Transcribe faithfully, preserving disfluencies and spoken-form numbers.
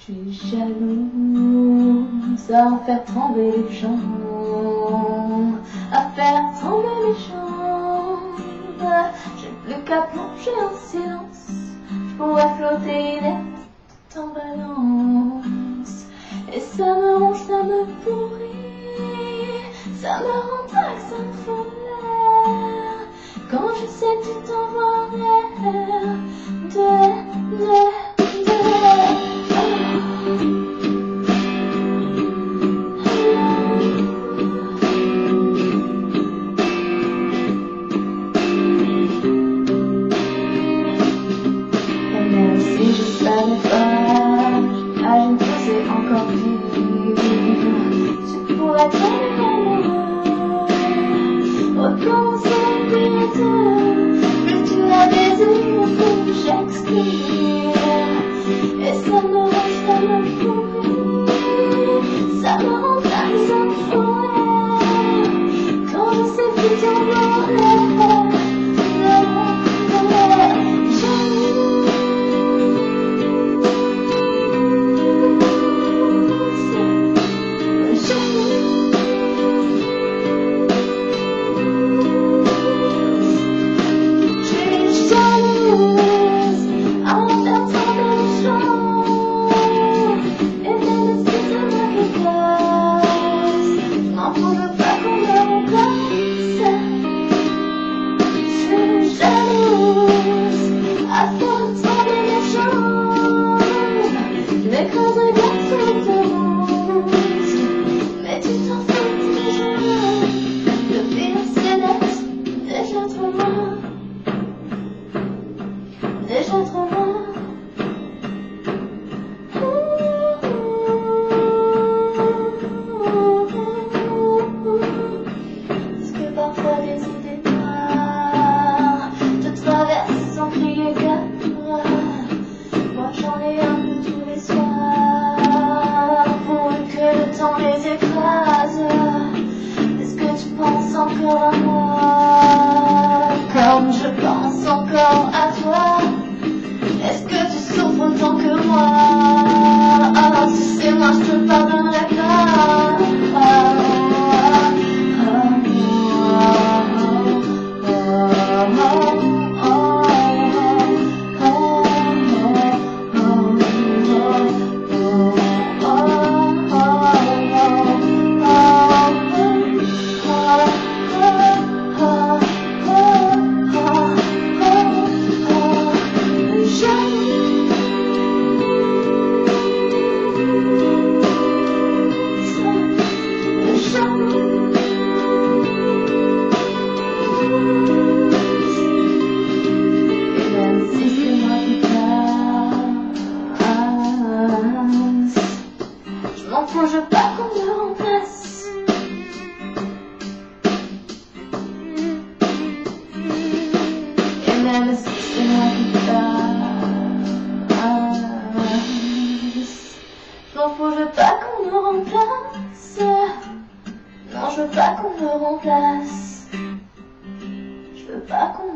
Je suis jalouse à en faire trembler les gens, à faire trembler les gens. J'ai plus qu'à plonger en silence, je pourrais flotter inerte en balance. Et ça me ronge, ça me pourrit, ça me rend dingue, ça me fout l'air. Quand je sais que tu t'en vas en l'air, de, de, de. Si je savais pas, j'imagine que c'est encore pire. Tu pourrais tomber amoureux, recommencer vite. Plus tu as des yeux, plus j'expire. Et ça me rend, ça me pourrit, ça me rend dingue, ça me fout l'air. Quand je sais que tu t'en vas en l'air. Déjà trop loin. Parce que parfois des idées noires te traversent sans crier gare. Moi j'en ai un peu tous les soirs, pourvu que le temps les écrase. Est-ce que tu penses encore à moi comme je pense encore à toi? Est-ce que tu souffres autant que moi? Ah, si c'est moi, je te pardonnerai pas. Ah, ah, ah, je veux pas qu'on me remplace. Et même si c'est moi qui passe, je m'en fous, je veux pas qu'on me remplace. Non, je veux pas qu'on me remplace. Je veux pas qu'on